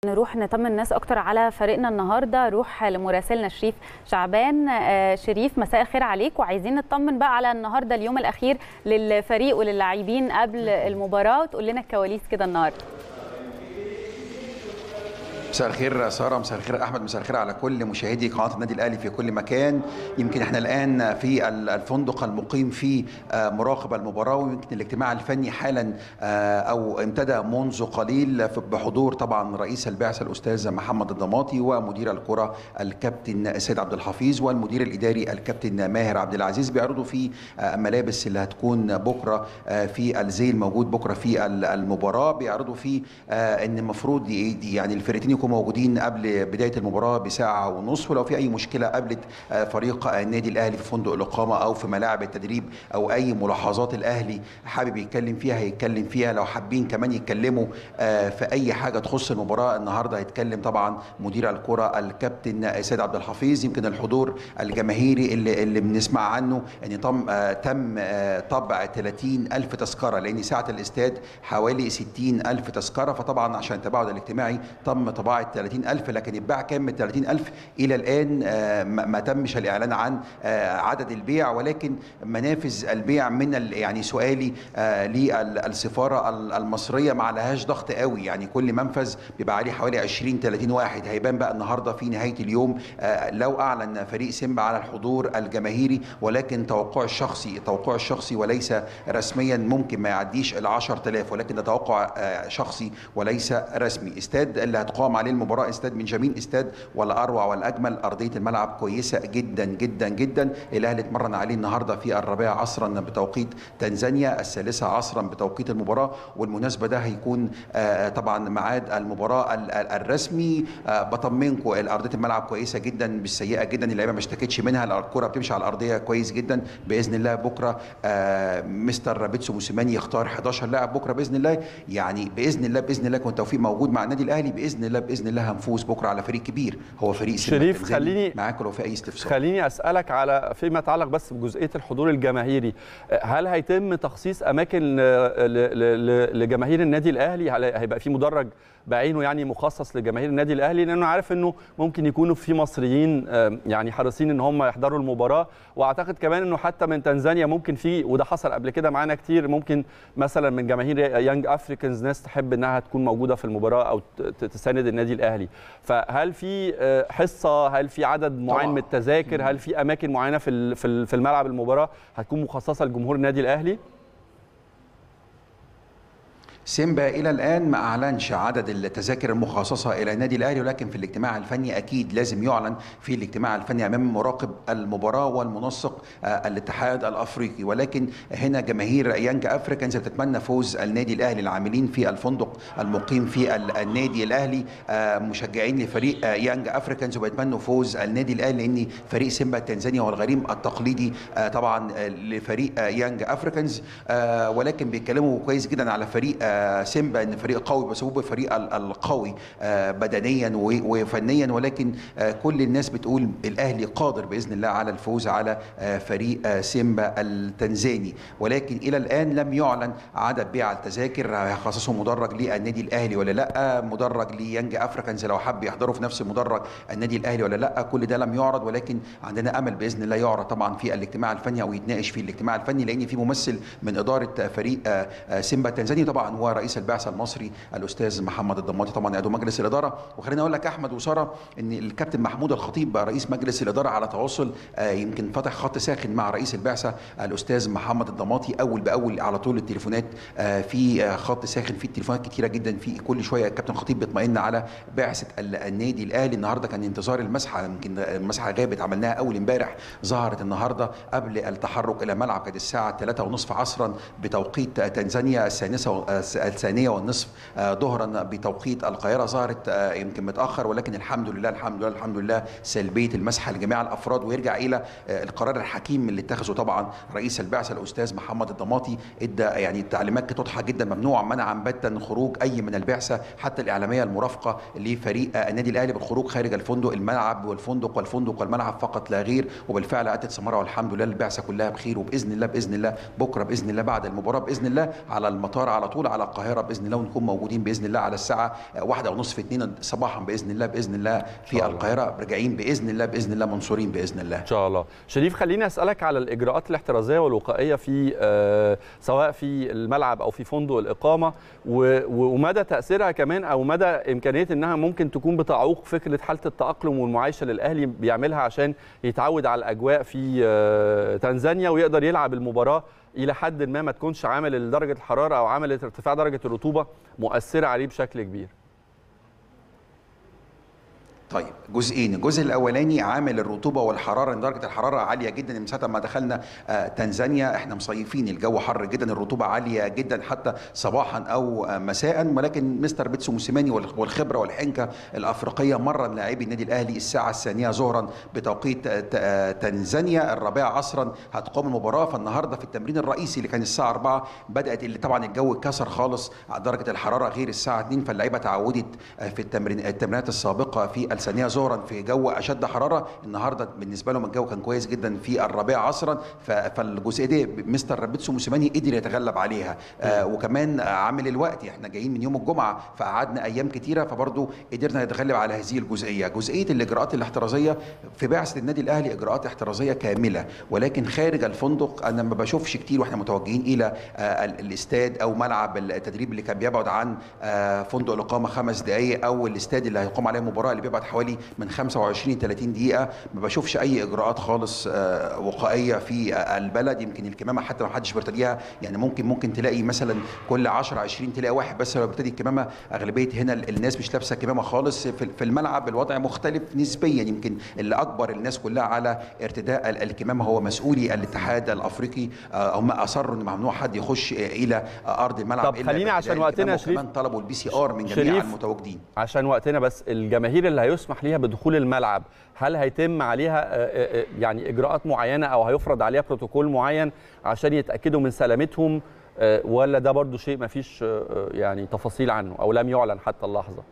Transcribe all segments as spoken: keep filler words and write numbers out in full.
نروح نطمن الناس اكتر على فريقنا النهارده، روح لمراسلنا شريف شعبان. شريف مساء الخير عليك، وعايزين نطمن بقى على النهارده اليوم الاخير للفريق وللاعبين قبل المباراه، وتقول لنا الكواليس كده النهارده. مساء الخير ساره، مساء الخير احمد، مساء الخير على كل مشاهدي قناه النادي الاهلي في كل مكان. يمكن احنا الان في الفندق المقيم فيه مراقب المباراه، ويمكن الاجتماع الفني حالا او امتدى منذ قليل بحضور طبعا رئيس البعثه الاستاذ محمد الضماطي، ومدير الكره الكابتن سيد عبد الحفيظ، والمدير الاداري الكابتن ماهر عبد العزيز. بيعرضوا في الملابس اللي هتكون بكره في الزي الموجود بكره في المباراه. بيعرضوا في ان المفروض يعني الفرقتين يكونوا موجودين قبل بدايه المباراه بساعه ونصف، ولو في اي مشكله قابلت فريق النادي الاهلي في فندق الاقامه او في ملاعب التدريب او اي ملاحظات الاهلي حابب يتكلم فيها هيتكلم فيها. لو حابين كمان يتكلموا في اي حاجه تخص المباراه النهارده هيتكلم طبعا مدير الكره الكابتن سيد عبد الحفيظ. يمكن الحضور الجماهيري اللي, اللي بنسمع عنه ان تم تم طبع ثلاثين ألف تذكره، لان سعه الاستاد حوالي ستين ألف تذكره، فطبعا عشان التباعد الاجتماعي تم طباعه ثلاثين ألف، لكن اتباع كام من ثلاثين ألف الى الان ما تمش الاعلان عن عدد البيع، ولكن منافذ البيع من يعني سؤالي للسفاره المصريه ما عليهاش ضغط قوي، يعني كل منفذ بيبقى عليه حوالي عشرين ثلاثين واحد. هيبان بقى النهارده في نهايه اليوم لو اعلن فريق سيمبا على الحضور الجماهيري، ولكن توقع الشخصي توقع الشخصي وليس رسميا ممكن ما يعديش ال عشرة آلاف، ولكن ده توقع شخصي وليس رسمي. استاد اللي هتقام عليه المباراه استاد من جميل، استاد ولا اروع ولا اجمل، ارضيه الملعب كويسه جدا جدا جدا. الاهلي اتمرن عليه النهارده في الرابعه عصرا بتوقيت تنزانيا، الثالثه عصرا بتوقيت المباراه، والمناسبه ده هيكون طبعا ميعاد المباراه الرسمي. بطمنكم ارضيه الملعب كويسه جدا مش سيئه جدا، اللعيبه ما اشتكتش منها، الكره بتمشي على الارضيه كويس جدا. باذن الله بكره مستر بيتسو موسيماني يختار حداشر لاعب بكره باذن الله، يعني باذن الله باذن الله يكون توفيق موجود مع النادي الاهلي باذن الله باذن الله هنفوز بكره على فريق كبير هو فريق شريف. خليني معاك لو في اي استفسار. خليني اسالك على فيما يتعلق بس بجزئيه الحضور الجماهيري، هل هيتم تخصيص اماكن لجماهير النادي الاهلي؟ هيبقى في مدرج بعينه يعني مخصص لجماهير النادي الاهلي؟ لانه عارف انه ممكن يكونوا في مصريين يعني حريصين ان هم يحضروا المباراه، واعتقد كمان انه حتى من تنزانيا ممكن في، وده حصل قبل كده معانا كتير، ممكن مثلا من جماهير يانج افريكانز ناس تحب انها تكون موجوده في المباراه او تساند النادي الاهلي. فهل في حصه، هل في عدد معين من التذاكر، هل في اماكن معينه في في الملعب المباراه هتكون مخصصه لجمهور النادي الاهلي؟ سيمبا الى الان ما اعلنش عدد التذاكر المخصصه الى النادي الاهلي، ولكن في الاجتماع الفني اكيد لازم يعلن في الاجتماع الفني امام مراقب المباراه والمنسق الاتحاد الافريقي. ولكن هنا جماهير يانج افريكانز بتتمنى فوز النادي الاهلي، العاملين في الفندق المقيم في النادي الاهلي مشجعين لفريق يانج افريكانز وبيتمنوا فوز النادي الاهلي، لان فريق سيمبا التنزاني هو الغريم التقليدي طبعا لفريق يانج افريكانز. ولكن بيتكلموا كويس جدا على فريق سيمبا ان فريق قوي، بس هو الفريق القوي بدنيا وفنيا، ولكن كل الناس بتقول الاهلي قادر باذن الله على الفوز على فريق سيمبا التنزاني. ولكن الى الان لم يعلن عدد بيع التذاكر، هيخصصوا مدرج للنادي الاهلي ولا لا، مدرج ليانج افريكانز لو حب يحضروا في نفس المدرج النادي الاهلي ولا لا، كل ده لم يعرض. ولكن عندنا امل باذن الله يعرض طبعا في الاجتماع الفني او يتناقش في الاجتماع الفني، لان في ممثل من اداره فريق سيمبا التنزاني طبعا هو رئيس البعثه المصري الاستاذ محمد الضماطي، طبعا عضو مجلس الاداره. وخليني اقول لك احمد وساره ان الكابتن محمود الخطيب رئيس مجلس الاداره على تواصل، يمكن فتح خط ساخن مع رئيس البعثه الاستاذ محمد الضماطي اول باول على طول التليفونات، في خط ساخن في التليفونات كتيره جدا، في كل شويه الكابتن الخطيب بيطمئن على بعثه النادي الاهلي. النهارده كان انتظار المسحه، يمكن المسحه غابت عملناها اول امبارح، ظهرت النهارده قبل التحرك الى الملعب، كانت الساعه ثلاثة ونصف عصرا بتوقيت تنزانيا، السادسه الثانيه والنصف ظهرا بتوقيت القاهره، ظهرت يمكن متاخر، ولكن الحمد لله الحمد لله الحمد لله سلبيه المسحه لجميع الافراد. ويرجع الى القرار الحكيم اللي اتخذه طبعا رئيس البعثه الاستاذ محمد الضماطي، ادى يعني تعليمات كانت واضحه جدا، ممنوع منعا باتا خروج اي من البعثه حتى الاعلاميه المرافقه لفريق النادي الاهلي بالخروج خارج الفندق، الملعب والفندق والفندق والملعب فقط لا غير. وبالفعل اتت ثمرها والحمد لله البعثه كلها بخير، وباذن الله باذن الله بكره باذن الله بعد المباراه باذن الله على المطار على طول على على القاهره باذن الله، ونكون موجودين باذن الله على الساعه واحدة ونصف اتنين صباحا باذن الله باذن الله في القاهره، راجعين باذن الله باذن الله منصورين باذن الله ان شاء الله. شريف، خليني اسالك على الاجراءات الاحترازيه والوقائيه في آه سواء في الملعب او في فندق الاقامه، ومدى تاثيرها كمان او مدى امكانيه انها ممكن تكون بتعوق فكره حاله التاقلم والمعايشه للاهلي بيعملها عشان يتعود على الاجواء في آه تنزانيا ويقدر يلعب المباراه الى حد ما ما تكونش عامل درجه الحراره او عامل ارتفاع درجه الرطوبه مؤثره عليه بشكل كبير. طيب جزئين، الجزء الاولاني عامل الرطوبه والحراره، ان درجه الحراره عاليه جدا. من ساعه ما دخلنا آه تنزانيا احنا مصيفين، الجو حر جدا، الرطوبه عاليه جدا حتى صباحا او آه مساء، ولكن مستر بيتسو موسيماني والخبره والحنكه الافريقيه مرن لاعبي النادي الاهلي الساعه الثانيه ظهرا بتوقيت آه تنزانيا، الرابعه عصرا هتقام المباراه. فالنهارده في التمرين الرئيسي اللي كان الساعه أربعة بدات، اللي طبعا الجو اتكسر خالص، درجه الحراره غير الساعه اتنين، فاللعيبه تعودت آه في التمرين التمرينات السابقه في الثانيه ظهرا في جو اشد حراره. النهارده بالنسبه لهم الجو كان كويس جدا في الرابعه عصرا، فالجزئيه دي مستر بيتسو موسيماني قدر يتغلب عليها. آه وكمان عامل الوقت، احنا جايين من يوم الجمعه فقعدنا ايام كتيره، فبرضه قدرنا نتغلب على هذه الجزئيه. جزئيه الاجراءات الاحترازيه في بعثه النادي الاهلي اجراءات احترازيه كامله، ولكن خارج الفندق انا ما بشوفش كتير واحنا متوجهين الى آه الاستاد او ملعب التدريب اللي كان بيبعد عن آه فندق الاقامه خمس دقائق، او الاستاد اللي هيقام عليه المباراه اللي بيبعد حوالي من خمسة وعشرين ثلاثين دقيقه. ما بشوفش اي اجراءات خالص وقائيه في البلد. يمكن الكمامه حتى ما حدش بيرتديها، يعني ممكن ممكن تلاقي مثلا كل عشرة عشرين تلاقي واحد بس لو بيرتدي الكمامه. اغلبيه هنا الناس مش لابسه كمامه خالص. في الملعب الوضع مختلف نسبيا، يمكن اللي اكبر الناس كلها على ارتداء الكمامه هو مسؤولي الاتحاد الافريقي، هم اصروا ان ممنوع حد يخش الى ارض الملعب. طب خليني عشان وقتنا يا شريف، كمان طلبوا البي سي ار من جميع المتواجدين. عشان وقتنا بس، الجماهير اللي هيسمح ليها بدخول الملعب هل هيتم عليها يعني اجراءات معينه او هيفرض عليها بروتوكول معين عشان يتاكدوا من سلامتهم، ولا ده برضو شيء ما فيش يعني تفاصيل عنه او لم يعلن حتى اللحظه؟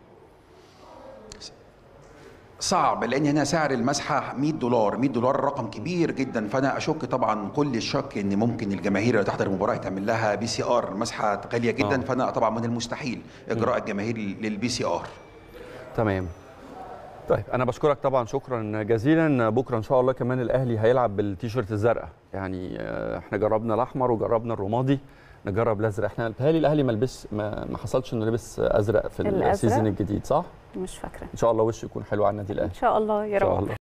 صعب، لان هنا سعر المسحه مية دولار، مية دولار رقم كبير جدا. فانا اشك طبعا كل الشك ان ممكن الجماهير اللي تحضر المباراه يتعمل لها بي سي ار، مسحه غاليه جدا. آه. فانا طبعا من المستحيل اجراء الجماهير للبي سي ار. تمام. طيب انا بشكرك طبعا شكرا جزيلا. بكره ان شاء الله كمان الاهلي هيلعب بالتيشيرت الزرقاء، يعني احنا جربنا الاحمر وجربنا الرمادي، نجرب الازرق. احنا بيتهيألي الاهلي ما لبس ما, ما حصلش انه لبس ازرق في السيزون الجديد، صح؟ مش فاكره. ان شاء الله وش يكون حلو على النادي الاهلي ان شاء الله يا رب.